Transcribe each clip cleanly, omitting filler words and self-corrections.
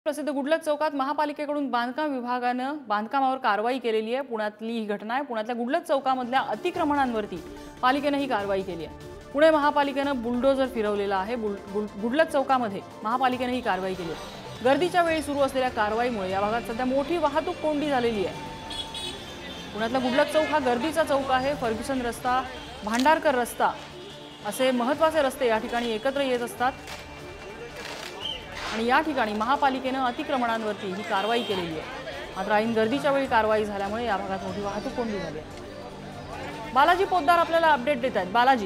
प्रसिद्ध गुडलक चौकात महापालिकेकडून बांधकाम विभागानं बांधकामावर कारवाई केलेली आहे। पुण्यातली ही घटना आहे। पुण्यातल्या गुडलक चौकामधल्या अतिक्रमणांवरती पालिकेने ही कारवाई केली आहे। पुणे महापालिकेनं बुलडोजर फिरवलेला आहे। गुडलक चौकामध्ये महापालिकेने ही कारवाई केली आहे। गर्दीच्या वेळी सुरू असलेल्या कारवाईमुळे या भागात सध्या मोठी वाहतूक कोंडी झालेली आहे। पुण्यातला गुडलक चौक हा गर्दीचा चौक आहे। फर्ग्युसन रस्ता, भांडारकर रस्ता असे महत्त्वाचे रस्ते या ठिकाणी एकत्र येत असतात आणि या ठिकाणी महापालिकेने अतिक्रमणांवरती ही कारवाई केलेली आहे। मात्र ऐन गर्दीच्या वेळी कारवाई झाल्यामुळे या भागात मोठी वाहतूक कोंडी झाली आहे। बालाजी पोद्दार आपल्याला अपडेट देत आहेत। बालाजी,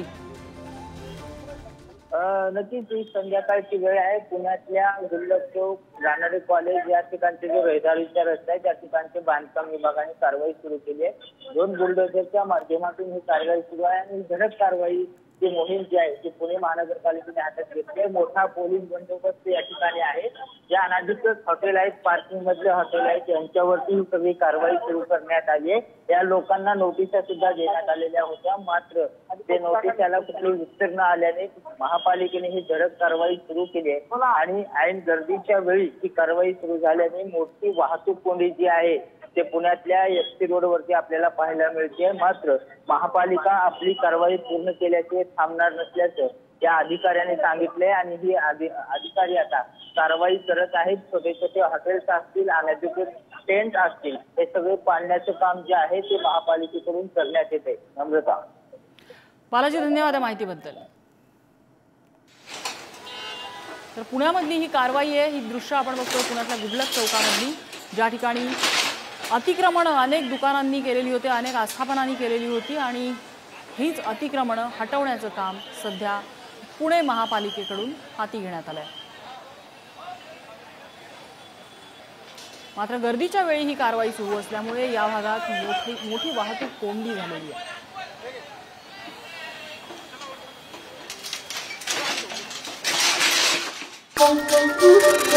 नक्कीच ही संध्याकाळची वेळ आहे। पुण्यातल्या गुडलक चौक, रानडे कॉलेज या ठिकाणचे जो रहदारीचा रस्ता आहे त्या ठिकाणचे बांधकाम विभागाने कारवाई सुरू केली आहे। 2 बुलडोझरच्या माध्यमातून ही कारवाई सुरू आहे आणि धडक कारवाई जी मोहीम जी आहे ती पुणे महानगरपालिकेने हातात घेतली आहे। मोठा पोलीस बंदोबस्त या ठिकाणी आहे। ज्या अनाधिकृत हॉटेल आहेत, पार्किंग मधले हॉटेल आहेत, यांच्यावरती ही सगळी कारवाई सुरू करण्यात आली आहे। या लोकांना नोटिसा सुद्धा देण्यात आलेल्या होत्या, मात्र ते नोटिसाला कुठली उत्तर न आल्याने महापालिकेने ही धडक कारवाई सुरू केली आहे आणि ऐन गर्दीच्या वेळी ही कारवाई सुरू झाल्याने मोठी वाहतूक कोंडी जी आहे ते पुण्यातल्या एसटी रोडवरती आपल्याला पाहायला मिळते। मात्र महापालिका आपली कारवाई पूर्ण केल्याचे थांबणार नसल्याचं या अधिकाऱ्यांनी सांगितले आणि ही अधिकारी आता कारवाई करत आहेत। छोटे छोटे हॉटेल्स असतील, अनधिकृत टेंट असतील, हे सगळे पाडण्याचं काम जे आहे ते महापालिकेकडून करण्यात येते। नम्रता, बालाजी, धन्यवाद या माहितीबद्दल। तर पुण्यामधली ही कारवाई आहे, ही दृश्य आपण बघतोय पुण्यातल्या गुडलक चौकामधली, ज्या ठिकाणी अतिक्रमण अनेक दुकानांनी केलेली होती, अनेक आस्थापनांनी केलेली होती आणि हीच अतिक्रमण हटवण्याचं काम सध्या पुणे महापालिकेकडून हाती घेण्यात आलंय। मात्र गर्दीच्या वेळी ही कारवाई सुरू असल्यामुळे या भागात मोठी वाहतूक कोंडी झालेली आहे।